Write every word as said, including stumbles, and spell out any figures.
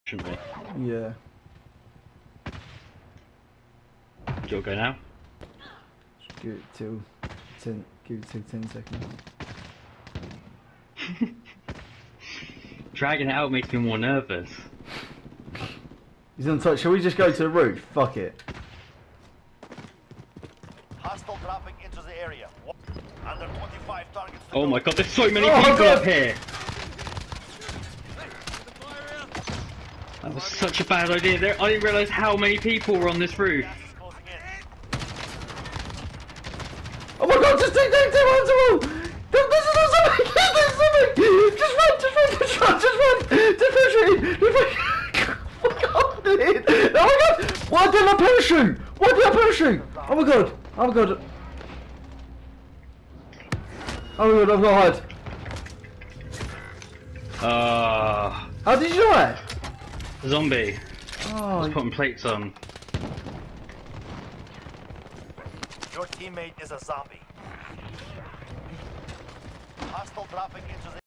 shouldn't we? Yeah. Do you want to go now? Just give it till ten. Give it till ten seconds. Dragging it out makes me more nervous. He's on top. Shall we just go to the roof? Fuck it. Hostile dropping into the area. Under twenty-five targets. Oh my god, there's so many Oh, people God. up here! That was such a bad idea. There, I didn't realise how many people were on this roof. Gas is closing in. Oh my god! Just take take take one to all. There's there's there's something. There's something. Just run! Just run! Just run! Just run! Just push it! Just push. Oh my god! Oh my god! Why did I parachute? Why did I parachute? Oh my god! Oh my god! Oh my god! I've got hide. Ah, How did you die? zombie. Oh, I was putting plates on. Your teammate is a zombie. Hostile dropping into the